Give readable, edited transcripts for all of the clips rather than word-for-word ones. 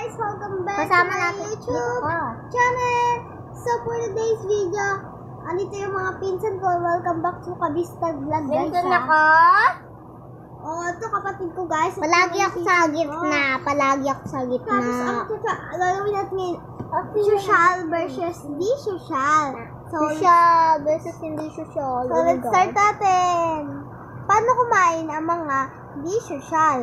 guys! Welcome back Kasama to my natin YouTube channel! So for today's video, andito yung mga pinsan ko. Welcome back to Kabistag Vlog guys. Pinsan ako. Oh, ito kapatid ko guys. Palagi ako sa gitna. Palagi ako sa gitna. Tapos ang gagawin natin ngayon, social versus di social. Social versus hindi social. So let's start natin. Paano kumain ang mga di social?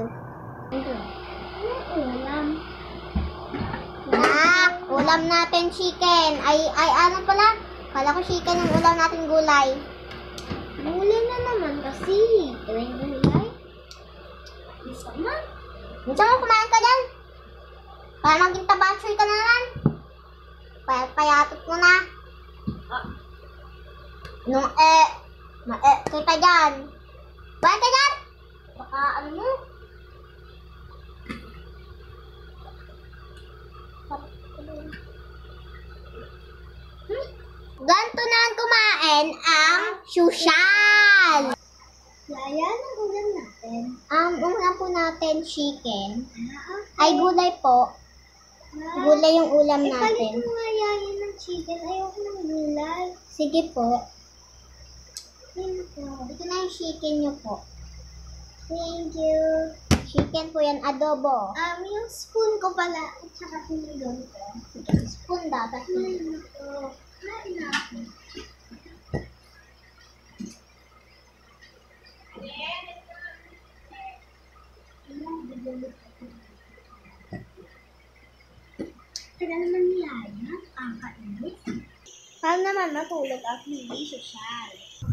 Ulam natin chicken. Ay ano pala? Kala ko chicken yung ulam natin gulay. Gulay na naman kasi. Gawin gulay? Gusto na? Minsan mo kumain ka dyan. Para maging tabachoy ka na naman. Payatot mo na. Nung kita dyan. Ba't ka dyan? Baka ano mo? Ganto na kumain ang social. Yaya, ang ulam natin. Ang ulam po natin chicken. Ay gulay po. Gulay yung ulam Palit natin. mo nga yaya ng chicken. Ayoko ng gulay. Sige po. Yun po. Ito na yung chicken nyo po. Thank you. Chicken po yan, adobo. Yung spoon ko pala. At saka sinigang ko. Sige, spoon dapat. Ayun po. Kain na ako. Kaya naman ni Yaya, ang kainis. Paano naman matulog at hindi social?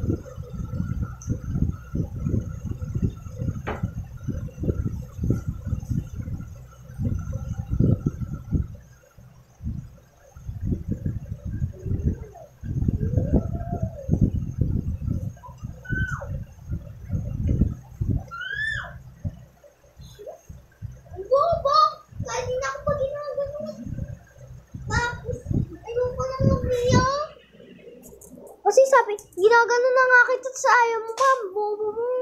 Bobo! Kahit hindi na ako pa ginagano. Tapos, ayoko lang mag-video. Kasi sabi, ginagano na nga kita sa ayaw mo pa. Bobo mo.